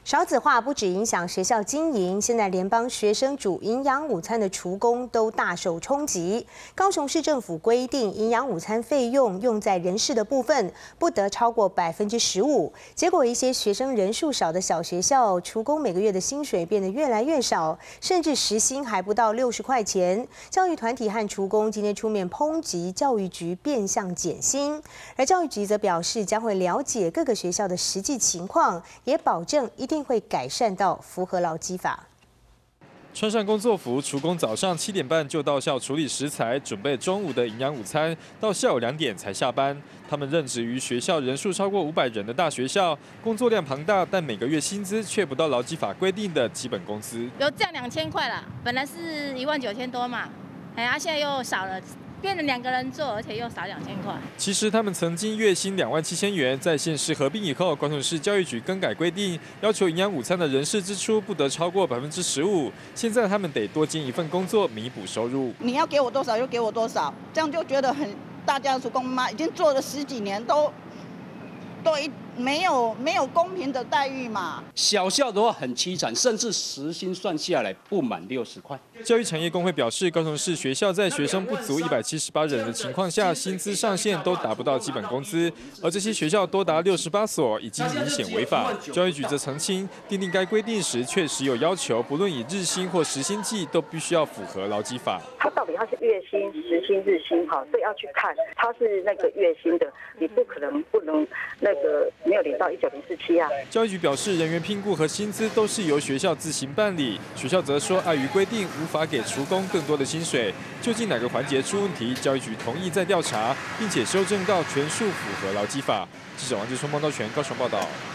少子化不只影响学校经营，现在连帮学生煮营养午餐的厨工都大受冲击。高雄市政府规定，营养午餐费用用在人事的部分不得超过15%。结果，一些学生人数少的小学校，厨工每个月的薪水变得越来越少，甚至时薪还不到60块钱。教育团体和厨工今天出面抨击教育局变相减薪，而教育局则表示将会了解各个学校的实际情况，也保证一定会改善到符合劳基法。 穿上工作服，厨工早上7点半就到校处理食材，准备中午的营养午餐，到下午2点才下班。他们任职于学校人数超过500人的大学校，工作量庞大，但每个月薪资却不到劳基法规定的基本工资。 有降2000块了，本来是19000多嘛，现在又少了。变成2个人做，而且又少2000块。 其实他们曾经月薪27000元，在县市合并以后，高雄市教育局更改规定，要求营养午餐的人事支出不得超过15%。现在他们得多兼一份工作弥补收入。 你要给我多少就给我多少，这样就觉得很，大家的厨工妈已经做了10几年都没有公平的待遇嘛。 小校的话很凄惨，甚至时薪算下来不满60块。 教育产业工会表示，高雄市学校在学生不足178人的情况下，薪资上限都达不到基本工资，而这些学校多达68所，已经明显违法。教育局则澄清，订定该规定时确实有要求，不论以日薪或时薪计，都必须要符合劳基法。 它到底它是月薪、时薪、日薪哈，所以要去看它是那个月薪的，你不能那个没有领到19047啊。 教育局表示，人员聘雇和薪资都是由学校自行办理，学校则说碍于规定无法给厨工更多的薪水。究竟哪个环节出问题？教育局同意再调查，并且修正到全数符合劳基法。记者王志聪、孟道全高雄报道。